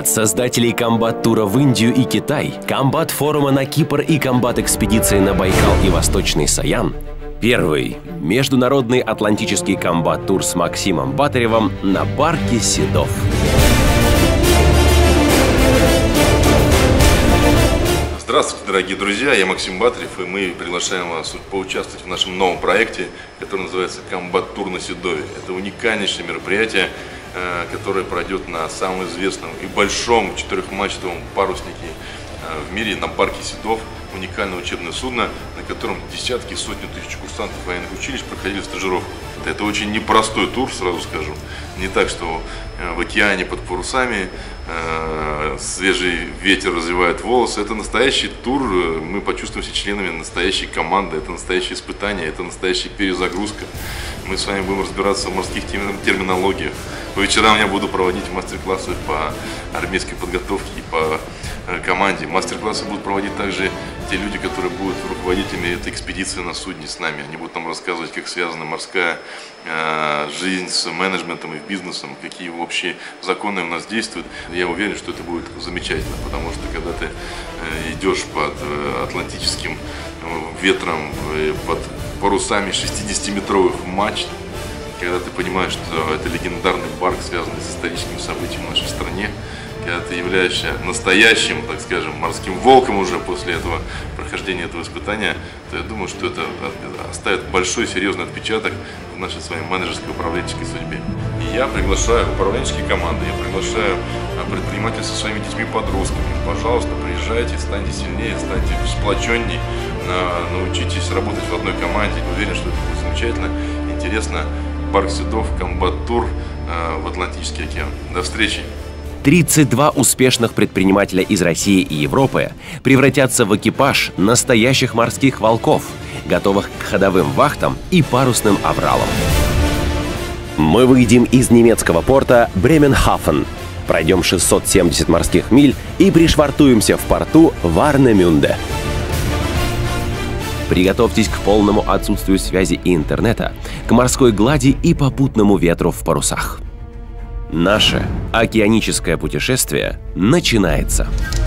От создателей комбат-тура в Индию и Китай, комбат-форума на Кипр и комбат-экспедиции на Байкал и Восточный Саян, первый международный атлантический комбат-тур с Максимом Батаревым на барке Седов. Здравствуйте, дорогие друзья, я Максим Батарев, и мы приглашаем вас поучаствовать в нашем новом проекте, который называется «Комбат-тур на Седове». Это уникальнейшее мероприятие, которое пройдет на самом известном и большом четырехмачтовом паруснике в мире, на барке Седов. Уникальное учебное судно, на котором десятки, сотни тысяч курсантов военных училищ проходили стажировку. Это очень непростой тур, сразу скажу. Не так, что в океане под парусами свежий ветер развивает волосы. Это настоящий тур. Мы почувствуем себя членами настоящей команды. Это настоящее испытание, это настоящая перезагрузка. Мы с вами будем разбираться в морских терминологиях. По вечерам я буду проводить мастер-классы по армейской подготовке и по команде. Мастер-классы будут проводить также те люди, которые будут руководителями этой экспедиции на судне с нами. Они будут нам рассказывать, как связана морская жизнь с менеджментом и бизнесом, какие общие законы у нас действуют. Я уверен, что это будет замечательно, потому что когда ты идешь под атлантическим ветром, под парусами 60-метровых мачт, когда ты понимаешь, что это легендарный барк, связанный с историческими событиями в нашей стране, когда ты являешься настоящим, так скажем, морским волком уже после этого прохождения этого испытания, то я думаю, что это оставит большой серьезный отпечаток в нашей с вами менеджерской управленческой судьбе. И я приглашаю управленческие команды, я приглашаю предпринимателей со своими детьми-подростками. Пожалуйста, приезжайте, станьте сильнее, станьте сплоченней, научитесь работать в одной команде. Уверен, что это будет замечательно, интересно. Барк Седов, комбат-тур в Атлантический океан. До встречи! 32 успешных предпринимателя из России и Европы превратятся в экипаж настоящих морских волков, готовых к ходовым вахтам и парусным авралам. Мы выйдем из немецкого порта Бременхафен, пройдем 670 морских миль и пришвартуемся в порту Варнемюнде. Приготовьтесь к полному отсутствию связи и интернета, к морской глади и попутному ветру в парусах. Наше океаническое путешествие начинается.